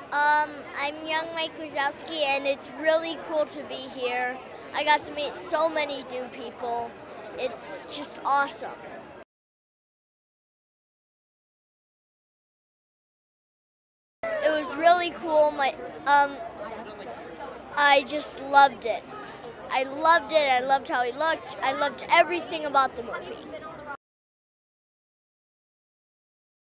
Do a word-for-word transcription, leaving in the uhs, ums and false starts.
Um, I'm young Mike Wazowski, and it's really cool to be here. I got to meet so many new people. It's just awesome. It was really cool. My um, I just loved it. I loved it. I loved how he looked. I loved everything about the movie.